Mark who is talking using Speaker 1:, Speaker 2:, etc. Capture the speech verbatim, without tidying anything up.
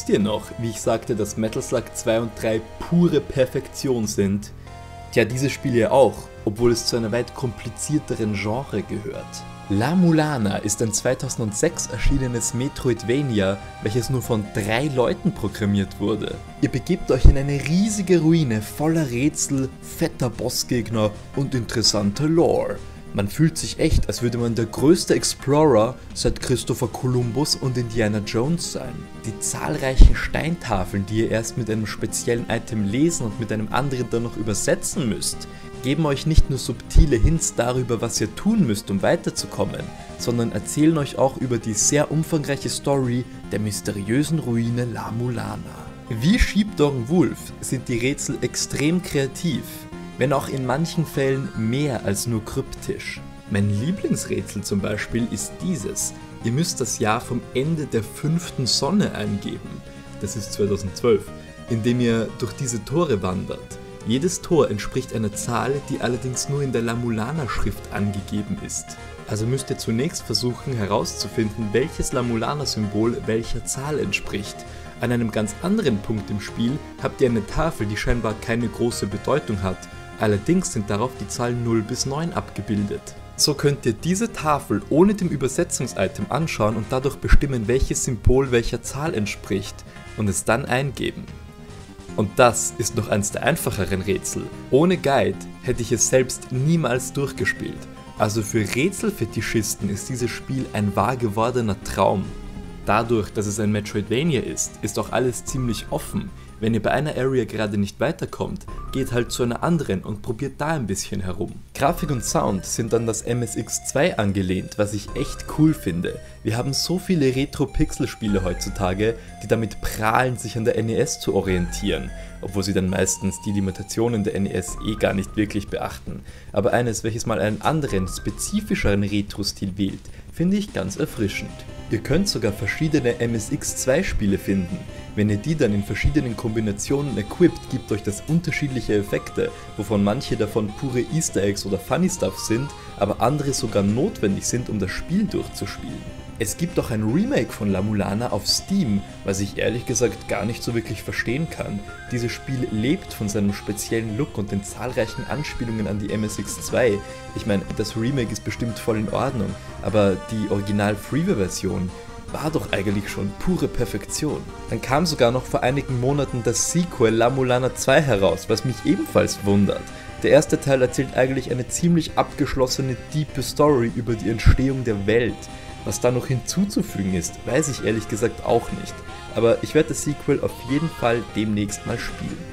Speaker 1: Wisst ihr noch, wie ich sagte, dass Metal Slug zwei und drei pure Perfektion sind? Tja, diese Spiele ja auch, obwohl es zu einer weit komplizierteren Genre gehört. La Mulana ist ein zweitausendsechs erschienenes Metroidvania, welches nur von drei Leuten programmiert wurde. Ihr begebt euch in eine riesige Ruine voller Rätsel, fetter Bossgegner und interessanter Lore. Man fühlt sich echt, als würde man der größte Explorer seit Christopher Columbus und Indiana Jones sein. Die zahlreichen Steintafeln, die ihr erst mit einem speziellen Item lesen und mit einem anderen dann noch übersetzen müsst, geben euch nicht nur subtile Hints darüber, was ihr tun müsst, um weiterzukommen, sondern erzählen euch auch über die sehr umfangreiche Story der mysteriösen Ruine La Mulana. Wie Sheepdog Wolf sind die Rätsel extrem kreativ, wenn auch in manchen Fällen mehr als nur kryptisch. Mein Lieblingsrätsel zum Beispiel ist dieses. Ihr müsst das Jahr vom Ende der fünften Sonne eingeben, das ist zweitausendzwölf, indem ihr durch diese Tore wandert. Jedes Tor entspricht einer Zahl, die allerdings nur in der La Mulana Schrift angegeben ist. Also müsst ihr zunächst versuchen herauszufinden, welches La Mulana Symbol welcher Zahl entspricht. An einem ganz anderen Punkt im Spiel habt ihr eine Tafel, die scheinbar keine große Bedeutung hat. Allerdings sind darauf die Zahlen null bis neun abgebildet. So könnt ihr diese Tafel ohne dem Übersetzungs-Item anschauen und dadurch bestimmen, welches Symbol welcher Zahl entspricht und es dann eingeben. Und das ist noch eins der einfacheren Rätsel. Ohne Guide hätte ich es selbst niemals durchgespielt. Also für Rätselfetischisten ist dieses Spiel ein wahr gewordener Traum. Dadurch, dass es ein Metroidvania ist, ist auch alles ziemlich offen. Wenn ihr bei einer Area gerade nicht weiterkommt, geht halt zu einer anderen und probiert da ein bisschen herum. Grafik und Sound sind an das M S X zwei angelehnt, was ich echt cool finde. Wir haben so viele Retro-Pixel-Spiele heutzutage, die damit prahlen, sich an der N E S zu orientieren, obwohl sie dann meistens die Limitationen der N E S eh gar nicht wirklich beachten. Aber eines, welches mal einen anderen, spezifischeren Retro-Stil wählt, finde ich ganz erfrischend. Ihr könnt sogar verschiedene M S X zwei Spiele finden. Wenn ihr die dann in verschiedenen Kombinationen equipt, gibt euch das unterschiedliche Effekte, wovon manche davon pure Easter Eggs oder Funny Stuff sind, aber andere sogar notwendig sind, um das Spiel durchzuspielen. Es gibt auch ein Remake von La Mulana auf Steam, was ich ehrlich gesagt gar nicht so wirklich verstehen kann. Dieses Spiel lebt von seinem speziellen Look und den zahlreichen Anspielungen an die M S X zwei. Ich meine, das Remake ist bestimmt voll in Ordnung, aber die Original-Freeware-Version war doch eigentlich schon pure Perfektion. Dann kam sogar noch vor einigen Monaten das Sequel La Mulana zwei heraus, was mich ebenfalls wundert. Der erste Teil erzählt eigentlich eine ziemlich abgeschlossene, diepe Story über die Entstehung der Welt. Was da noch hinzuzufügen ist, weiß ich ehrlich gesagt auch nicht. Aber ich werde das Sequel auf jeden Fall demnächst mal spielen.